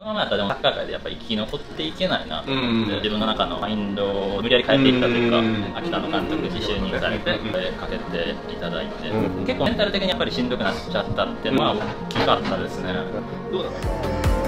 このままやったらでもサッカー界でやっぱり生き残っていけないなと思って、自分の中のマインドを無理やり変えていったというか、秋田の監督に就任されてかけていただいて、結構メンタル的にやっぱりしんどくなっちゃったっていうのは大きかったですね。 どうだった？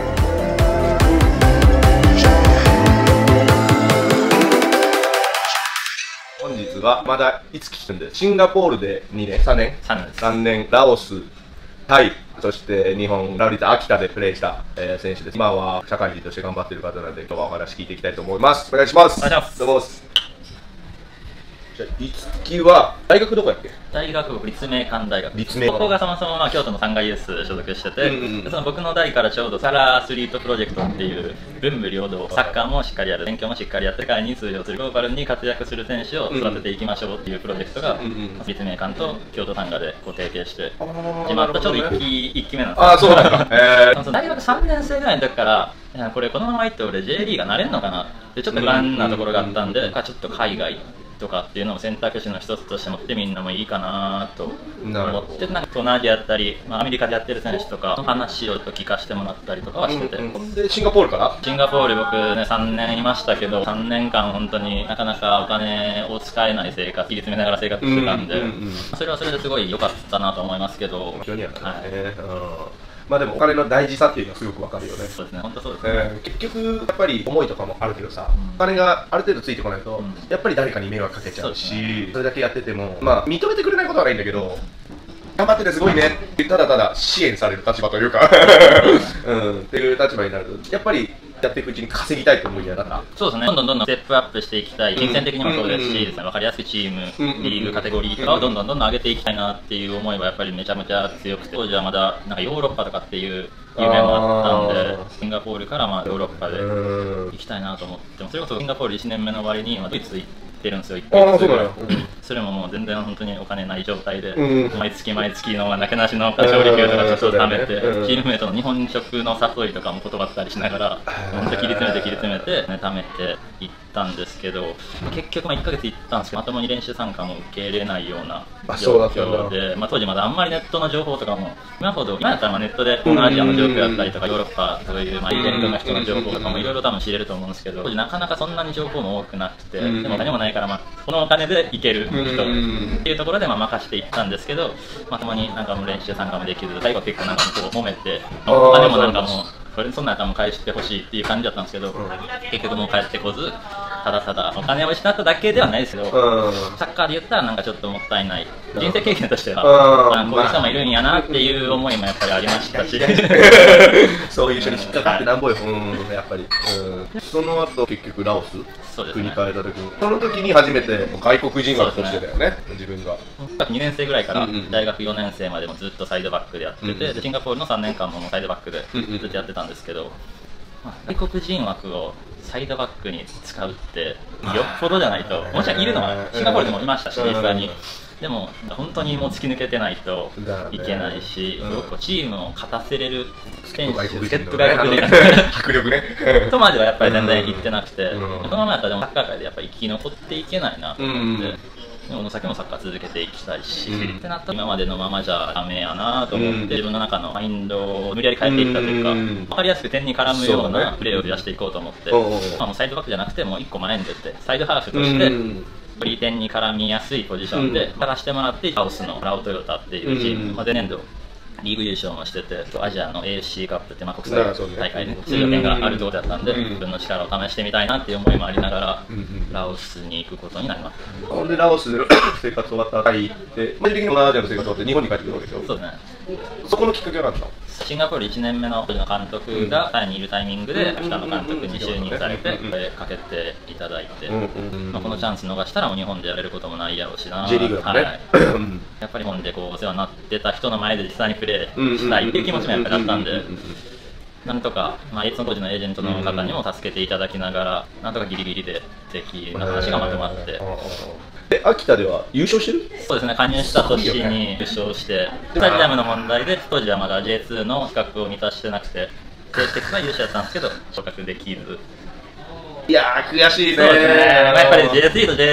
本日はまだいつ来てるんで、シンガポールで2年、3年、ラオス、タイ、そして日本、ラウリタ秋田でプレーした、選手です。今は社会人として頑張っている方なので、今日はお話聞いていきたいと思います。お願いします。 お願いします。 どうも。じゃあ、いつきは大学どこやっけ？ 大学僕立命館大学。 立命館。 ここがそもそも京都の3階ユース所属してて、その僕の代からちょうどサラアスリートプロジェクトっていう文武両道、サッカーもしっかりやる、勉強もしっかりやって世界に通用するグローバルに活躍する選手を育てていきましょうっていうプロジェクトが、立命館と京都短歌でこう提携して始まったちょうど1期目なんです。 ああ、そうなんだ。 大学3年生ぐらいの時からこれこのままいって俺 J リーガーなれんのかなってちょっと不安なところがあったんで、ちょっと海外とかっていうのも選択肢の一つとして持ってみんなもいいかなと思って、なんか東南アジアやったり、アメリカでやってる選手とかの話を聞かせてもらったりとかはしてて、 でシンガポールからシンガポール僕ね3年いましたけど、3年間本当になかなかお金を使えない生活、切り詰めながら生活してたんで、それはそれですごい良かったなと思いますけど、 まあでもお金の大事さっていうのはすごくわかるよね。 そうですね、本当そうですね。 結局やっぱり思いとかもあるけどさ、お金がある程度ついてこないと、やっぱり誰かに迷惑かけちゃうし、それだけやってても、まあ認めてくれないことはないんだけど、頑張っててすごいねってただただ支援される立場というかっていう立場になると、やっぱりやっていくうちに稼ぎたいと思うやだから、 そうですね、どんどんステップアップしていきたい、金銭的にもそうですし、分かりやすくチーム、リーグ、カテゴリーとかをどんどん上げていきたいなっていう思いはやっぱりめちゃめちゃ強くて、当時はまだなんかヨーロッパとかっていう夢もあったんで、シンガポールからまあヨーロッパで行きたいなと思っても、それこそシンガポール1年目の終わりにドイツ行ってるんですよ、1ヶ月ぐらい。それももう全然本当にお金ない状態で、毎月のなけなしの調理費とかちょっと貯めて、チームメートの日本食の誘いとかも断ったりしながら、本当切り詰めて、貯めていったんですけど、結局1ヶ月行ったんですけど、まともに練習参加も受け入れないような状況で、当時まだあんまりネットの情報とかも、今だったらネットで東南アジアの状況だったりとか、ヨーロッパそういうイベントの人の情報とかもいろいろ多分知れると思うんですけど、当時なかなかそんなに情報も多くなくて、でもお金もないから、このお金で行ける人っていうところで任していったんですけど、まともになんかもう練習参加もできず、最後結構なんかこう揉めて、お金もなんかもうそんな頭返してほしいっていう感じだったんですけど、結局もう帰ってこず、ただただお金を失っただけではないですけど、サッカーで言ったらなんかちょっともったいない、人生経験としてはこういう人もいるんやなっていう思いもやっぱりありましたしそういう人に引っかかってなんぼよ、やっぱり。その後結局ラオス国変えた時に、その時に初めて外国人枠としてだよね、自分が。 2年生ぐらいから大学4年生までもずっとサイドバックでやってて、シンガポールの3年間もサイドバックでずっとやってたんですけど、外国人枠をサイドバックに使うってよっぽどじゃないと、もちろんいるのはシンガポールでもいましたし、実際に。でも本当にもう突き抜けてないといけないし、チームを勝たせれる選手、助っ人外国人迫力ねとまではやっぱり全然いってなくて、このままやったらでもサッカー界でやっぱり生き残っていけないなと思って。この先もサッカー続けていきたいし、ってなったら今までのままじゃダメやなと思って、自分の中のマインドを無理やり変えていったというか、分かりやすく点に絡むようなプレーを増やしていこうと思って、もうサイドバックじゃなくても1個前に出て、サイドハーフとしてより点に絡みやすいポジションで探してもらって、ラオスのラオトヨタっていうチーム、前年度リーグ優勝もしてて、アジアの AFC カップって国際大会で出場権があるところだったんで、自分の力を試してみたいなっていう思いもありながら、ラオスに行くことになります。 ほんでラオスで生活終わったタイで、マジ的にもアジアの生活終わって日本に帰ってくるわけでしょ。 そうですね。 そこのきっかけは何だったの？ シンガポール1年目の監督がタイにいるタイミングで秋田の監督に就任されてかけていただいて、このチャンス逃したらもう日本でやれることもないやろうしな、 J リーグだもんね。 やっぱり日本でこうお世話になってた人の前で実際にプレーしたいっていう気持ちもやっぱりあったんで、なんとか、その当時のエージェントの方にも助けていただきながら、なんとかギリギリで敵の話がまとまって。 秋田では優勝してる？ そうですね、加入した年に優勝して、スタジアムの問題で当時はまだ J2 の資格を満たしてなくて、成績は優勝だったんですけど昇格できず。 いやー悔しいね。 そうですね、やっぱり J3 と J2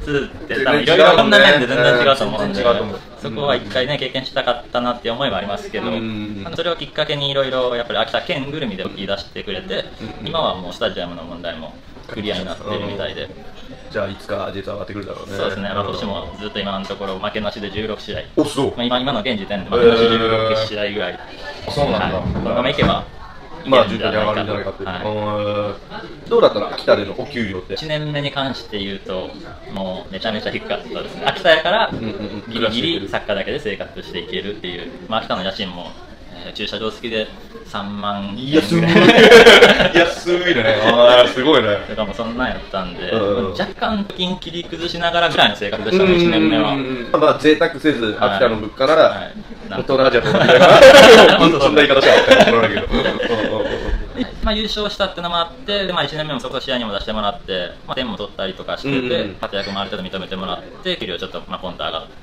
ツって多分いろいろいろんな面で全然違うと思うんで、そこは一回ね経験したかったなっていう思いはありますけど、それをきっかけにいろいろやっぱり秋田県ぐるみで起き出してくれて、今はもうスタジアムの問題もクリアになってるみたいで。 じゃあいつか実は上がってくるだろうね。 そうですね、今年もずっと今のところ負けなしで16試合、 おそう、 今の現時点で負けなし16試合ぐらい、 そうなんだ、 このままいけばまあ順調に上がるんじゃないかって、どうだったの秋田でのお給料って。 1年目に関して言うともうめちゃめちゃ低かったですね。秋田やからギリギリサッカーだけで生活していけるっていう、秋田の家賃も駐車場付きで3万円ぐらい安いね。ああすごいね。 とかもそんなんやったんで、若干金切り崩しながらぐらいの生活でしたね、1年目は。 まあ贅沢せず秋田の物価なら東南アジアとかみたいなそんな言い方しなかったけどまあ優勝したってのもあって、で、まあ、1年目もそこ試合にも出してもらって、まあ、点も取ったりとかしてて、活躍もある程度認めてもらって給料ちょっとまあポンと上がって、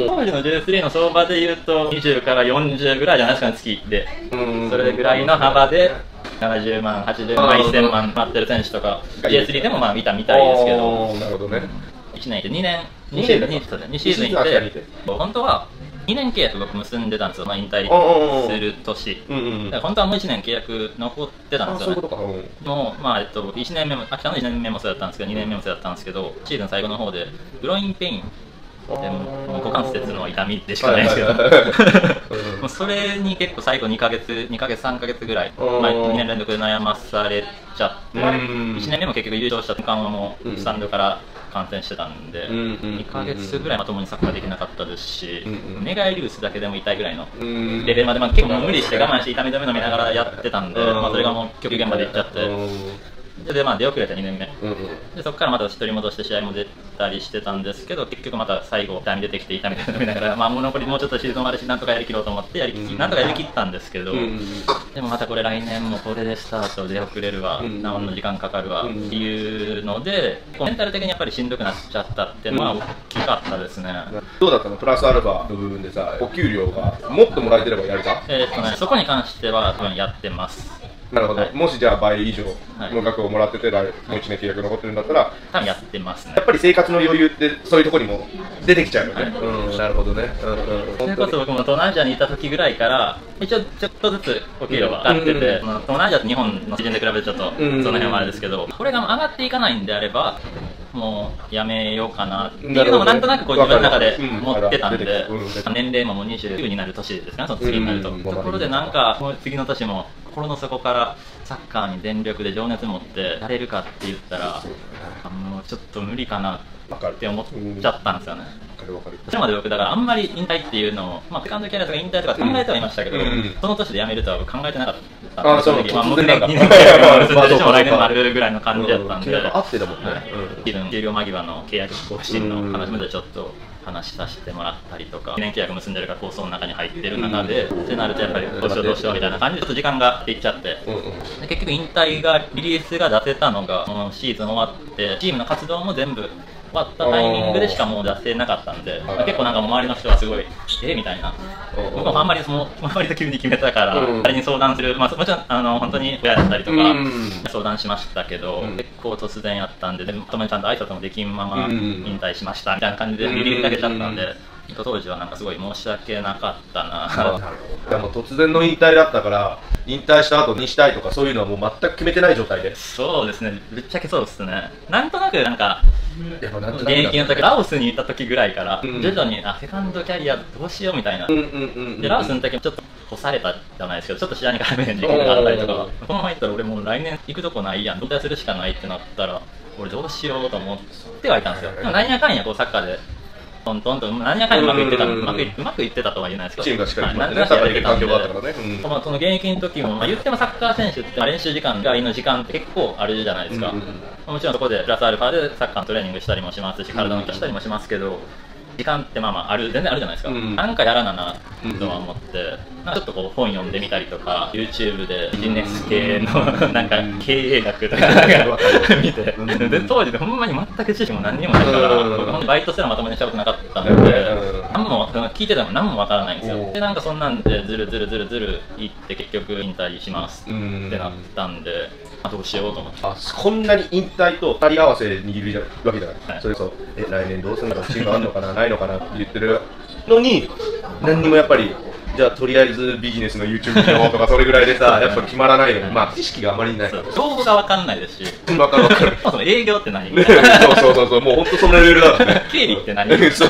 当時の J3 の相場でいうと20から40ぐらいじゃないですかね、月で。それぐらいの幅で70万、80万、1000万待ってる選手とか J3 でもまあ見たみたいですけど、 なるほどね。 1年いて2年2シーズンいて、本当は2年契約僕結んでたんですよ、まあ、引退する年、だから本当はもう1年契約残ってたんですよね。もう、まあ1年目も、秋田の1年目もそうだったんですけど、2年目もそうだったんですけど、シーズン最後の方でグロインペインでも股関節の痛みでしかないんですけど、もうそれに結構最後2ヶ月、3ヶ月ぐらい、まあ、2年連続で悩まされちゃって、1年目も結局優勝した瞬間はもうスタンドから感染してたんで、2ヶ月ぐらいまともにサッカーできなかったですし、寝返り打つだけでも痛いぐらいのレベルまで、まあ、結構無理して我慢して痛み止め飲みながらやってたんで、まあ、それがもう極限までいっちゃって。で、まあ、出遅れた2年目、でそこからまた取り戻して試合も出たりしてたんですけど、結局また最後痛み出てきて痛み飲みながら、まあ、もう残りもうちょっとシーズンもあるしなんとかやりきろうと思ってなんとかやりきったんですけど、でもまたこれ来年もこれでスタート出遅れるわ、何の時間かかるわっていうので、メンタル的にやっぱりしんどくなっちゃったっていうのは大きかったですね。 どうだったのプラスアルファの部分でさ、お給料がもっともらえてればやるか。 そこに関しては多分やってます。 なるほど、もしじゃあ倍以上の額をもらってて、もう1年契約残ってるんだったら、 多分やってますね。 やっぱり生活の余裕ってそういうところにも出てきちゃうよね。なるほどね。 それこそ僕も東南アジアにいた時ぐらいから一応ちょっとずつお給料が上がってて、東南アジアと日本の基準で比べてちょっとその辺はあれですけど、これが上がっていかないんであればもうやめようかなっていうのもなんとなくこう自分の中で持ってたんで、年齢ももう29になる年ですかね、その次になると。ところでなんかもう次の年も心の底からサッカーに全力で情熱持ってやれるかって言ったらもうちょっと無理かなって思っちゃったんですよね。それまで僕だからあんまり引退っていうのを、まあ、セカンドキャリアとか引退とか考えてはいましたけど、その年で辞めるとは考えてなかったんですよ。まあ、もう2年契約を結んでしも来年もあるぐらいの感じだったんで、 合ってたもんね。 終了間際の契約更新の話までちょっと話させてもらったりとか、2年契約結んでるから構想の中に入ってる中で、ってなるとやっぱりどうしようどうしようみたいな感じでちょっと時間がいっちゃって、で結局引退がリリースが出せたのがシーズン終わってチームの活動も全部終わったタイミングでしかもう出せなかったんで、結構なんか周りの人はすごいみたいな、僕もあんまり割と急に決めたから誰に相談する、まあ、もちろん本当に親だったりとか相談しましたけど、結構突然やったんで、まともにちゃんと挨拶もできんまま引退しましたみたいな感じでリリースだけちゃったんで、当時はなんかすごい申し訳なかったな。 でも突然の引退だったから引退した後にしたいとかそういうのはもう全く決めてない状態で。 そうですね、ぶっちゃけそうですね。なんとなくなんか現役の時ラオスにいた時ぐらいから徐々にセカンドキャリアどうしようみたいな。でラオスの時もちょっと干されたじゃないですけど、ちょっと試合に絡めへん時期があったりとか、このままいったら俺もう来年行くとこないやん、引退するしかないってなったら俺どうしようと思ってはいたんですよ。でも何やかんやこうサッカーでトントンと何やかんやうまくいってた、うまくいってたとは言えないですけど、 チームがしっかり何やかんややれてたんで、 その現役の時も、言ってもサッカー選手って練習時間以外の時間って結構あるじゃないですか。もちろんそこでプラスアルファでサッカーのトレーニングしたりもしますし、体のケアしたりもしますけど、時間ってまあ全然あるじゃないですか。なんかやらななとは思って、ちょっとこう本読んでみたりとか、YouTube でビジネス系のなんか経営学とか見て、で当時でほんまに全く知識も何にもないから、僕バイトすらまともにしたことなかったので、何も聞いてても何もわからないんですよ。でなんかそんなんでずるいって結局引退しますってなったんで。 どうしようと思って。 あ、こんなに引退と二人合わせにいるわけじゃない、 はい、 それこそ来年どうするのか、チームあるのかなないのかなって言ってるのに、何にもやっぱりじゃあとりあえずビジネスの YouTube 見ようとかそれぐらいでさやっぱ決まらないよね。まあ知識があまりないから、 情報が分かんないですし、 分かる分かるその営業って何そうもう本当そのレベルだからね。 経理って何そう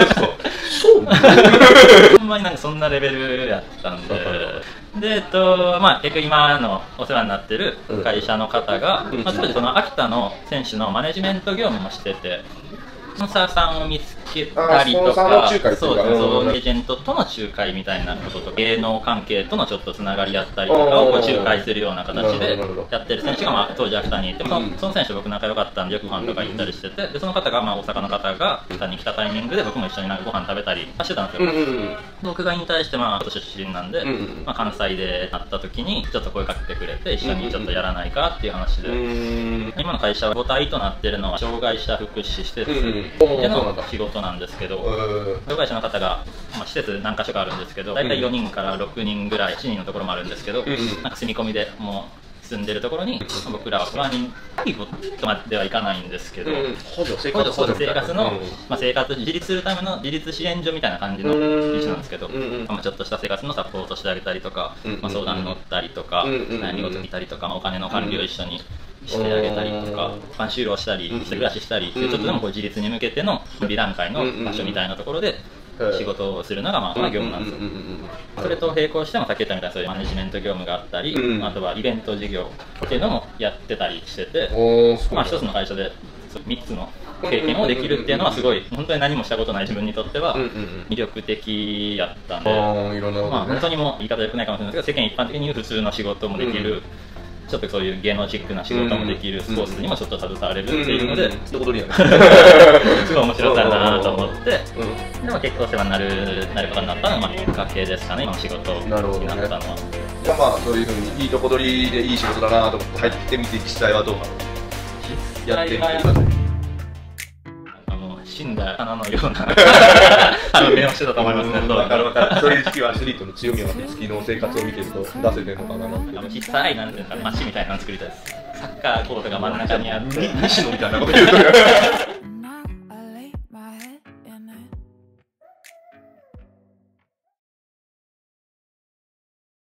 ほんまになんかそんなレベルやったんで、でまあ結局今のお世話になってる会社の方が、まあ、当時その秋田の選手のマネジメント業務もしてて、スポンサーさんを見つけたりとか、そうですね、エージェントとの仲介みたいなことと、芸能関係とのちょっとつながりだったりとかをこう仲介するような形でやってる選手が、まあ、当時秋田にいて、その選手僕仲良かったんでよくご飯とか行ったりしてて、でその方がまあ大阪の方が秋田に来たタイミングで僕も一緒になんかご飯食べたりしてたんですよ。僕が引退してまあ出身なんで、まあ、関西で会った時にちょっと声かけてくれて一緒にちょっとやらないかっていう話で、今の会社は母体となってるのは障害者福祉施設での仕事なんですけど、障害者の方が、まあ、施設何か所かあるんですけど、大体4人から6人ぐらい、7人のところもあるんですけど、なんか住み込みでもう住んでるところに、僕らは不安にとまではいかないんですけど、生活の、まあ、生活自立するための自立支援所みたいな感じの位置なんですけど、まあ、ちょっとした生活のサポートしてあげたりとか、まあ、相談に乗ったりとか、悩み事聞いたりとか、まあ、お金の管理を一緒にしてあげたりとか、一般就労したり、一人暮らししたり、ちょっとでもこう自立に向けての準備段階の場所みたいなところで仕事をするのがまあ業務なんですよ。それと並行してもさっき言ったみたいなそういうマネジメント業務があったり、あとはイベント事業っていうのもやってたりしてて、まあ一つの会社で3つの経験をできるっていうのはすごい本当に何もしたことない自分にとっては魅力的やったんで、まあ本当にもう言い方良くないかもしれないですけど、世間一般的に普通の仕事もできる、ちょっとそういう芸能チックな仕事もできるスポーツにもちょっと携われるっていうので、すごい面白さだなと思って、でも結構世話になることになったのがまあきっかけですかね、今の仕事になったのは。 まあそういうふうにいいとこ取りでいい仕事だなと思って入ってみて、実際はどうかやってみてください。 死んだ花のような目をしてたと思いますね。 分かる分かる。そういう時期はアスリートの強みを月の生活を見てると出せてるのかなって。 小さいなんていうか街みたいなの作りたいです。サッカーコートが真ん中にあって西野みたいなこと言うと